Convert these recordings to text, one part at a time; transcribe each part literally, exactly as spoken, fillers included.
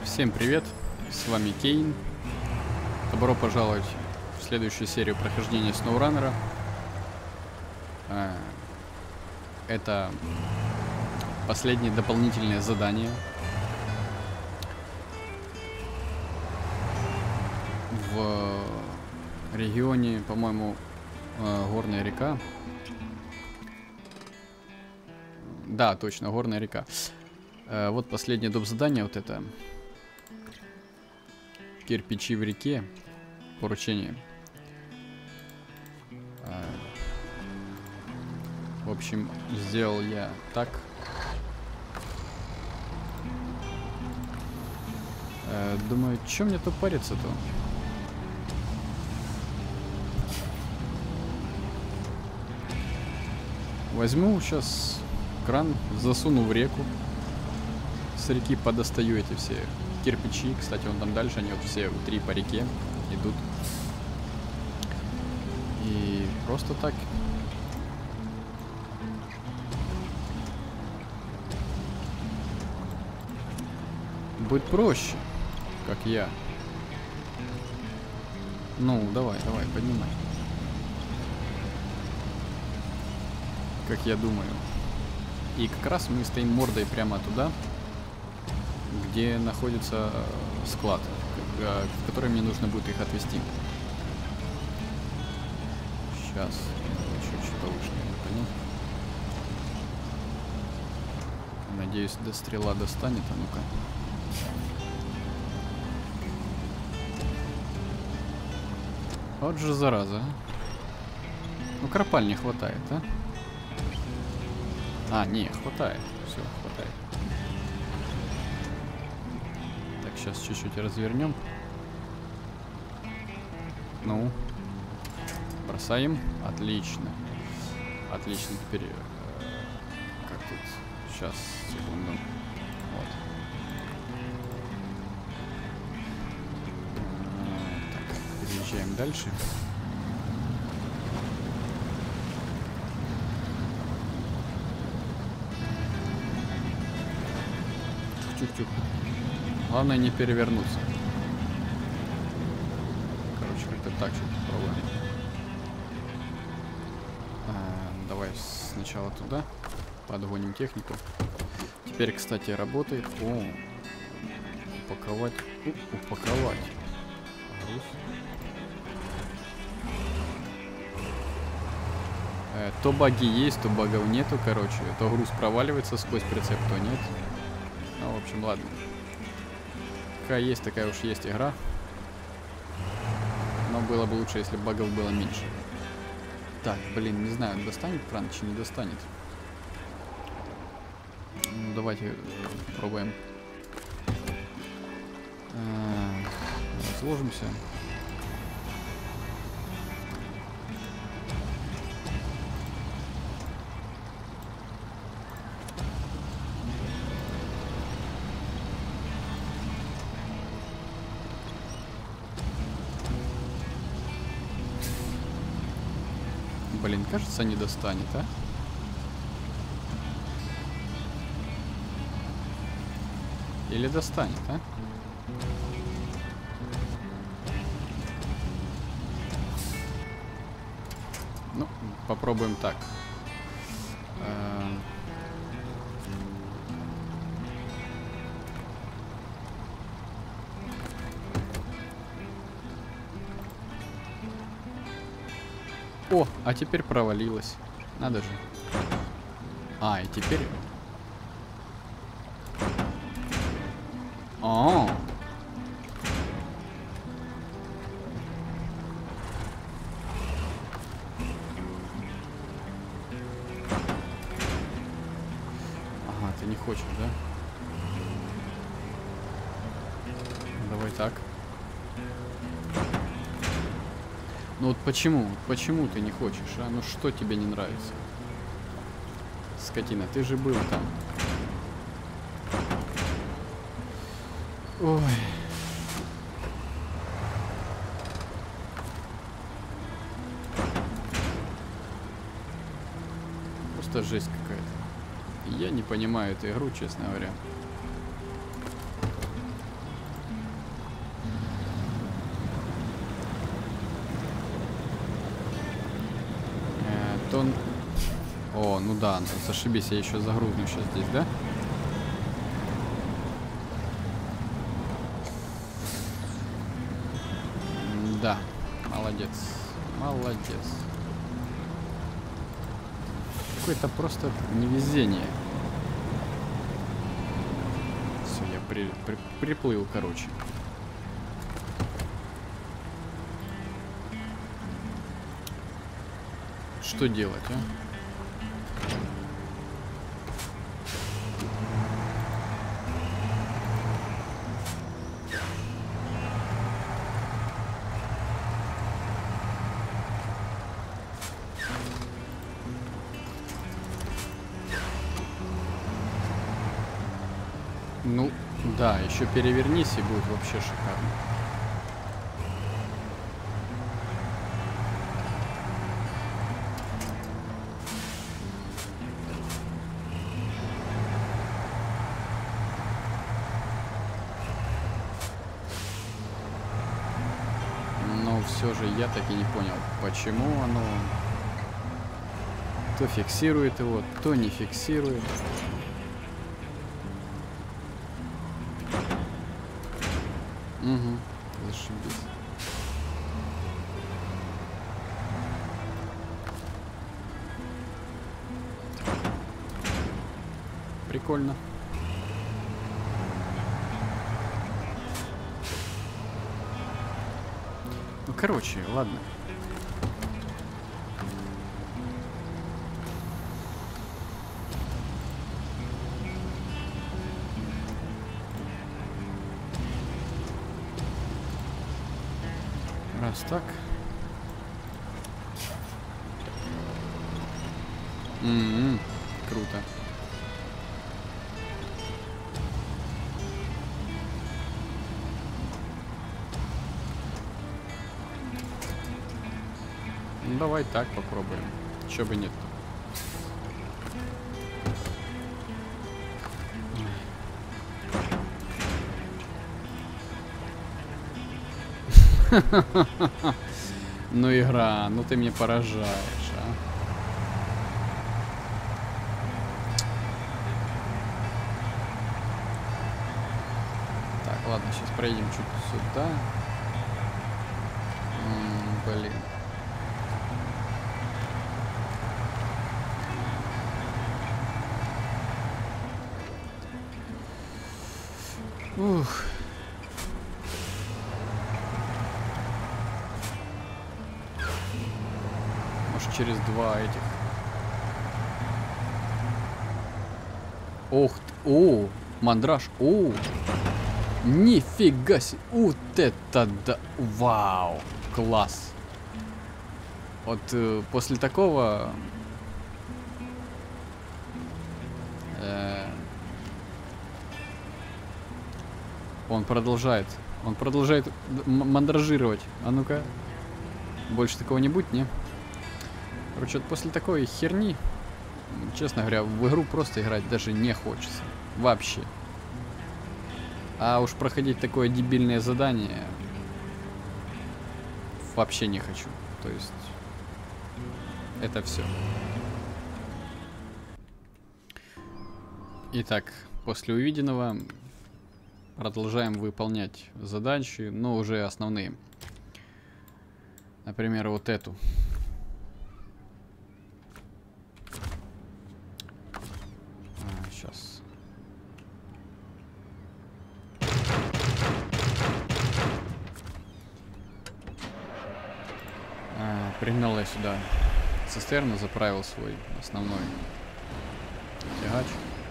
Всем привет, с вами Кейн. Добро пожаловать в следующую серию прохождения SnowRunner. Это последнее дополнительное задание в регионе, по-моему, Горная река. Да, точно, Горная река. Вот последнее доп. Задание, вот это. Кирпичи в реке. Поручение. В общем, сделал я так. Думаю, чё мне тут париться-то? Возьму сейчас кран, засуну в реку. С реки подостаю эти все кирпичи. Кстати, вон там дальше они вот все три по реке идут. И просто так. Будет проще, как я. Ну, давай, давай, поднимай. Как я думаю. И как раз мы стоим мордой прямо туда, где находится склад, в который мне нужно будет их отвезти. Сейчас. Еще что-то вышло, не понял. Надеюсь, до стрела достанет. А ну-ка. Вот же зараза. Ну, кропаль не хватает, а? А, не, хватает. Все, хватает. Так, сейчас чуть-чуть развернем. Ну. Бросаем. Отлично. Отлично. Теперь... Э, как тут? Сейчас, секунду. Вот. Так, переезжаем дальше. Чук-чук. Главное не перевернуться. Короче, как-то так что-то попробуем. А, давай сначала туда. Подгоним технику. Теперь, кстати, работает. О, упаковать. У, упаковать. Груз. Э, то баги есть, то багов нету, короче. То груз проваливается сквозь прицеп, то нет. Ну, в общем, ладно. Какая есть, такая уж есть игра. Но было бы лучше, если багов было меньше. Так, блин, не знаю, достанет кран, чи не достанет. Ну, давайте попробуем. Сложимся. Блин, кажется, не достанет, а? Или достанет, а? Ну, попробуем так. О, а теперь провалилась. Надо же. А, и теперь... О. Ага, ты не хочешь, да? Давай так. Ну вот почему? Почему ты не хочешь, а? Ну что тебе не нравится? Скотина, ты же был там. Ой. Просто жесть какая-то. Я не понимаю эту игру, честно говоря. он... О, ну да, зашибись, я еще загрузну сейчас здесь, да? Да, молодец, молодец. Какое-то просто невезение. Все, я при, при, приплыл, короче. Что делать, а? Ну, да, еще перевернись, и будет вообще шикарно. Но все же я так и не понял, почему оно то фиксирует его, то не фиксирует. Угу, зашибись. Прикольно. Ну, короче, ладно. Раз так. М-м-м, круто. Ну, давай так попробуем. Чё бы нет. Ну, игра, ну ты меня поражаешь, а. Так, ладно, сейчас проедем чуть сюда. М-м, блин. Ух. Может, через два этих. Ох ты. О, мандраж. О. Нифига себе. Вот это да. Вау. Класс. Вот э, после такого... Э, он продолжает. Он продолжает мандражировать. А ну-ка. Больше такого не будет, не? Короче, вот после такой херни, честно говоря, в игру просто играть даже не хочется. Вообще. А уж проходить такое дебильное задание вообще не хочу. То есть это все. Итак, после увиденного продолжаем выполнять задачи, но уже основные. Например, вот эту. А, сейчас. А, пригнал я сюда цистерну, заправил свой основной тягач.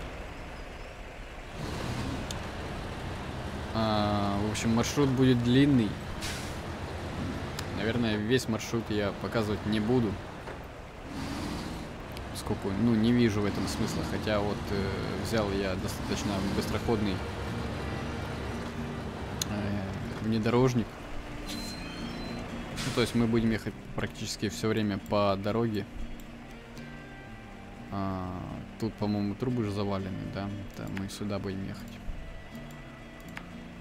А, в общем, маршрут будет длинный. Наверное, весь маршрут я показывать не буду. Поскольку, ну, не вижу в этом смысла. Хотя вот э, взял я достаточно быстроходный э, внедорожник. Ну, то есть мы будем ехать практически все время по дороге. А, тут, по-моему, трубы же завалены, да? Да, мы сюда будем ехать.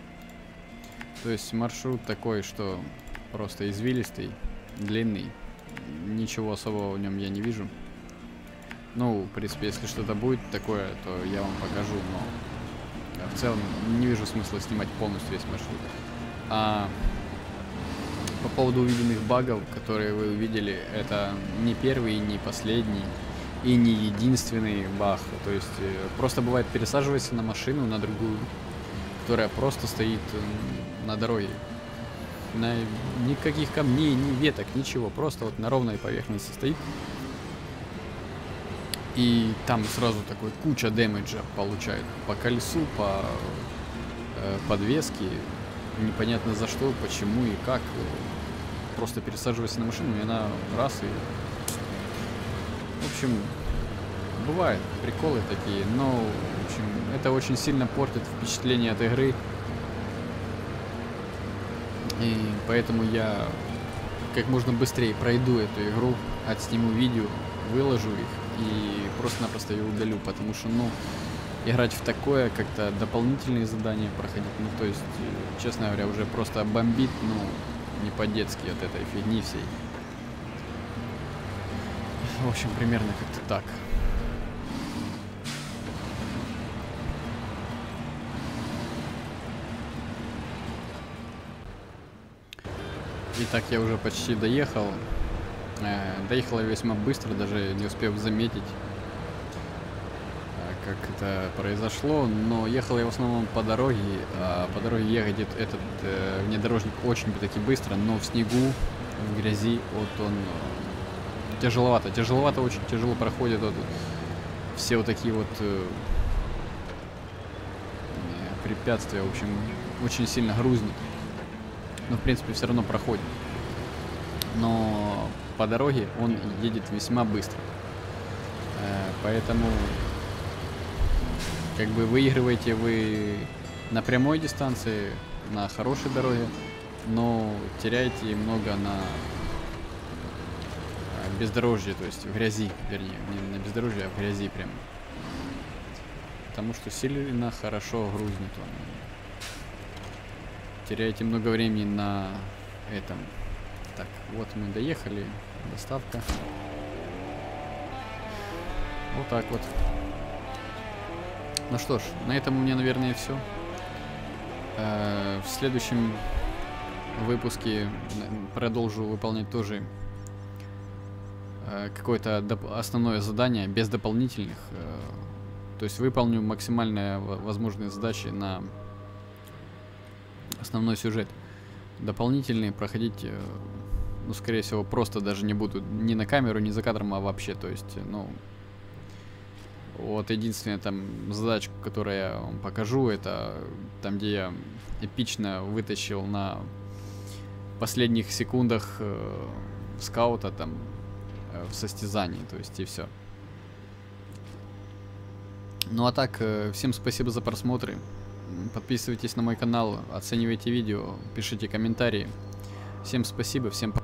То есть маршрут такой, что просто извилистый, длинный. ничего особого в нем я не вижу. Ну, в принципе, если что-то будет такое, то я вам покажу, но в целом не вижу смысла снимать полностью весь маршрут. А по поводу увиденных багов, которые вы увидели, это не первый и не последний, и не единственный баг. То есть просто бывает пересаживайся на машину, на другую, которая просто стоит на дороге. На никаких камней, ни веток, ничего. Просто вот на ровной поверхности стоит. И там сразу такой куча дэмэджа получает по колесу, по э, подвеске. Непонятно за что, почему и как. Просто пересаживайся на машину, и она раз и... В общем, бывают приколы такие, но, в общем, это очень сильно портит впечатление от игры. И поэтому я как можно быстрее пройду эту игру, отсниму видео, выложу их и просто-напросто ее удалю, потому что, ну, играть в такое, как-то дополнительные задания проходить, ну, то есть, честно говоря, уже просто бомбит, ну, не по-детски от этой фигни всей. В общем, примерно как-то так. Итак, я уже почти доехал. Э, доехал я весьма быстро, даже не успев заметить, э, как это произошло. Но ехал я в основном по дороге. А по дороге ехать этот э, внедорожник очень-таки быстро, но в снегу, в грязи, вот он э, тяжеловато. Тяжеловато, очень тяжело проходит вот, все вот такие вот э, препятствия. В общем, очень сильно грузнет. Но, в принципе, все равно проходит. Но по дороге он едет весьма быстро. Э, поэтому, как бы, выигрываете вы на прямой дистанции, на хорошей дороге, но теряете много на бездорожье, то есть в грязи, вернее, не на бездорожье, а в грязи прям. Потому что сильно хорошо грузнет он. Теряете много времени на этом. Так, вот мы доехали. Доставка. Вот так вот. Ну что ж, на этом у меня, наверное, все. В следующем выпуске продолжу выполнять тоже какое-то основное задание без дополнительных. То есть выполню максимально возможные задачи на основной сюжет. Дополнительные проходить, ну, скорее всего, просто даже не буду ни на камеру, ни за кадром, а вообще. То есть, ну, вот единственная там задачка, которую я вам покажу, это там, где я эпично вытащил на последних секундах э, скаута там э, в состязании, то есть и все. Ну а так, э, всем спасибо за просмотры. Подписывайтесь на мой канал, оценивайте видео, пишите комментарии. Всем спасибо, всем пока.